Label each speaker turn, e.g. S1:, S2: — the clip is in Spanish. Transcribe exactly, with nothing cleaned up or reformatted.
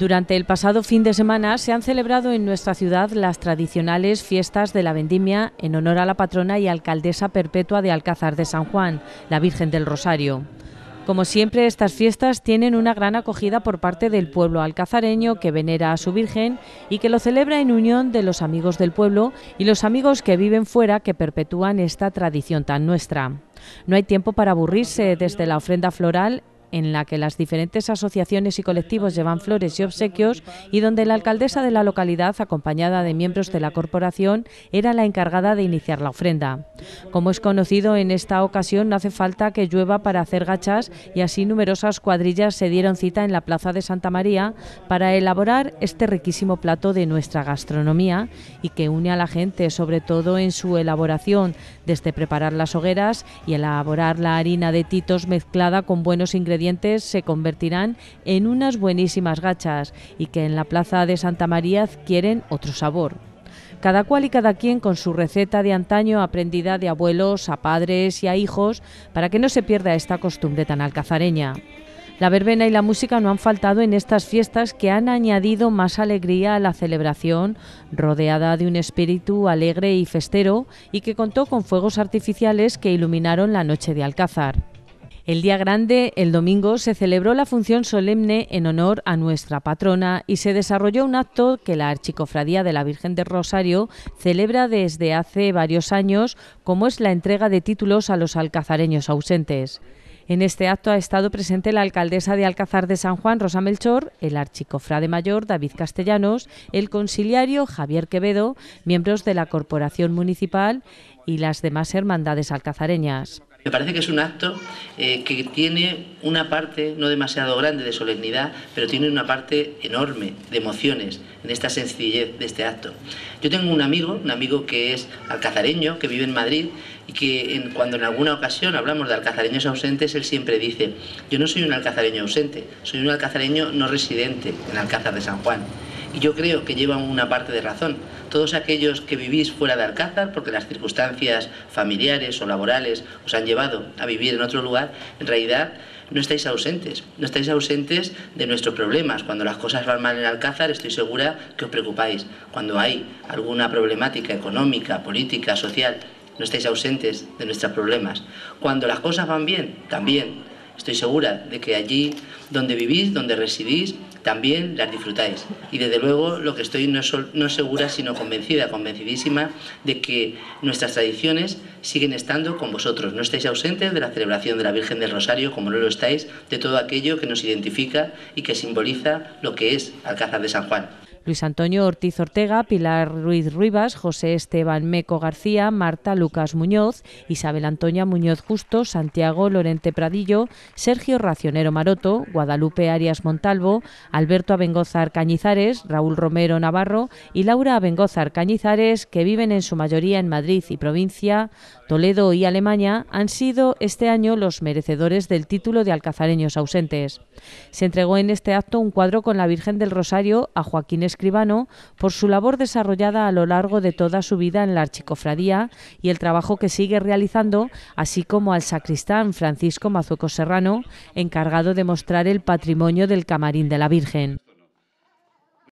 S1: Durante el pasado fin de semana se han celebrado en nuestra ciudad las tradicionales fiestas de la Vendimia en honor a la patrona y alcaldesa perpetua de Alcázar de San Juan, la Virgen del Rosario. Como siempre, estas fiestas tienen una gran acogida por parte del pueblo alcazareño que venera a su Virgen y que lo celebra en unión de los amigos del pueblo y los amigos que viven fuera que perpetúan esta tradición tan nuestra. No hay tiempo para aburrirse desde la ofrenda floral, en la que las diferentes asociaciones y colectivos llevan flores y obsequios y donde la alcaldesa de la localidad, acompañada de miembros de la corporación, era la encargada de iniciar la ofrenda. Como es conocido, en esta ocasión no hace falta que llueva para hacer gachas y así numerosas cuadrillas se dieron cita en la Plaza de Santa María para elaborar este riquísimo plato de nuestra gastronomía y que une a la gente, sobre todo en su elaboración, desde preparar las hogueras y elaborar la harina de titos mezclada con buenos ingredientes se convertirán en unas buenísimas gachas y que en la Plaza de Santa María adquieren otro sabor. Cada cual y cada quien con su receta de antaño aprendida de abuelos a padres y a hijos para que no se pierda esta costumbre tan alcazareña. La verbena y la música no han faltado en estas fiestas que han añadido más alegría a la celebración, rodeada de un espíritu alegre y festero y que contó con fuegos artificiales que iluminaron la noche de Alcázar. El día grande, el domingo, se celebró la función solemne en honor a nuestra patrona y se desarrolló un acto que la Archicofradía de la Virgen del Rosario celebra desde hace varios años, como es la entrega de títulos a los alcazareños ausentes. En este acto ha estado presente la alcaldesa de Alcázar de San Juan, Rosa Melchor, el archicofrade mayor, David Castellanos, el conciliario, Javier Quevedo, miembros de la corporación municipal y las demás hermandades alcazareñas.
S2: Me parece que es un acto eh, que tiene una parte no demasiado grande de solemnidad, pero tiene una parte enorme de emociones en esta sencillez de este acto. Yo tengo un amigo, un amigo que es alcazareño, que vive en Madrid y que en, cuando en alguna ocasión hablamos de alcazareños ausentes, él siempre dice: yo no soy un alcazareño ausente, soy un alcazareño no residente en Alcázar de San Juan. Y yo creo que llevan una parte de razón. Todos aquellos que vivís fuera de Alcázar, porque las circunstancias familiares o laborales os han llevado a vivir en otro lugar, en realidad no estáis ausentes, no estáis ausentes de nuestros problemas. Cuando las cosas van mal en Alcázar, estoy segura que os preocupáis. Cuando hay alguna problemática económica, política, social, no estáis ausentes de nuestros problemas. Cuando las cosas van bien, también estoy segura de que allí donde vivís, donde residís, también las disfrutáis. Y desde luego lo que estoy no es, no es segura, sino convencida, convencidísima de que nuestras tradiciones siguen estando con vosotros. No estáis ausentes de la celebración de la Virgen del Rosario, como no lo estáis de todo aquello que nos identifica y que simboliza lo que es Alcázar de San Juan.
S1: Luis Antonio Ortiz Ortega, Pilar Ruiz Rivas, José Esteban Meco García, Marta Lucas Muñoz, Isabel Antonia Muñoz Justo, Santiago Lorente Pradillo, Sergio Racionero Maroto, Guadalupe Arias Montalvo, Alberto Abengózar Cañizares, Raúl Romero Navarro y Laura Abengózar Cañizares, que viven en su mayoría en Madrid y provincia, Toledo y Alemania, han sido este año los merecedores del título de alcazareños ausentes. Se entregó en este acto un cuadro con la Virgen del Rosario a Joaquín Escribano por su labor desarrollada a lo largo de toda su vida en la Archicofradía y el trabajo que sigue realizando, así como al sacristán Francisco Mazueco Serrano, encargado de mostrar el patrimonio del camarín de la Virgen.